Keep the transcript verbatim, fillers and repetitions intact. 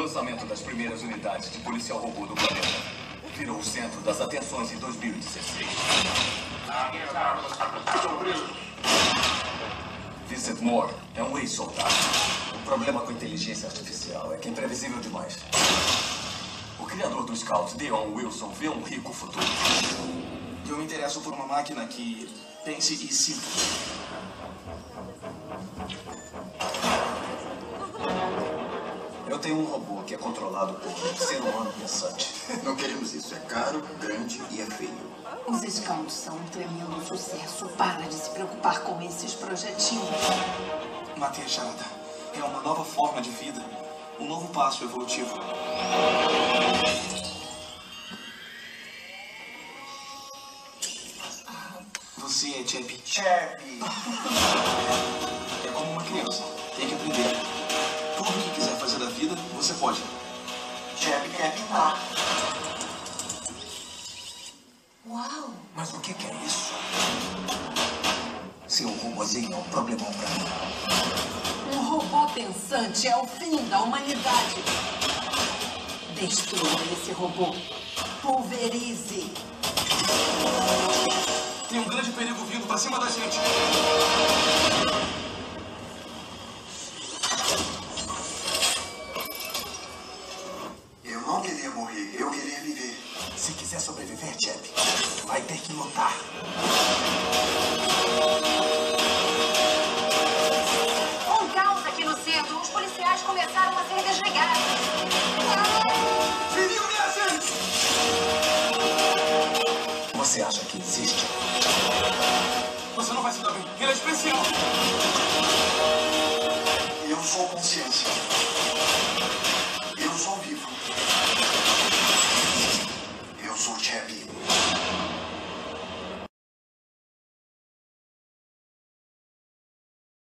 lançamento das primeiras unidades de policial robô do planeta virou o centro das atenções em dois mil e dezesseis. Estão presos. Vincent Moore é um ex-soldado. O problema com a inteligência artificial é que é imprevisível demais. O criador do Scout, Deon Wilson, vê um rico futuro. Eu me interesso por uma máquina que pense e sinta. Eu tenho um robô que é controlado por um ser humano pensante. Não queremos isso. É caro, grande e é feio. Os Scouts são um tremendo sucesso. Para de se preocupar com esses projetinhos. Matei a charada. É uma nova forma de vida. Um novo passo evolutivo. Você é Chap. Chap. É como uma criança. Tem que aprender. Tudo o que quiser fazer da vida, você pode. Chap quer pintar. Uau! Mas o que que é isso? Seu robôzinho é um problemão pra mim. Um robô pensante é o fim da humanidade. Destrua esse robô. Pulverize. Tem um grande perigo vindo pra cima da gente. Eu não queria morrer, eu queria viver. Se quiser sobreviver, Chap, vai ter que lutar. Um caos aqui no centro. Os policiais começaram a ser desligados. Feriu minha gente! Você acha que existe? Você não vai se dar bem. Ele é especial.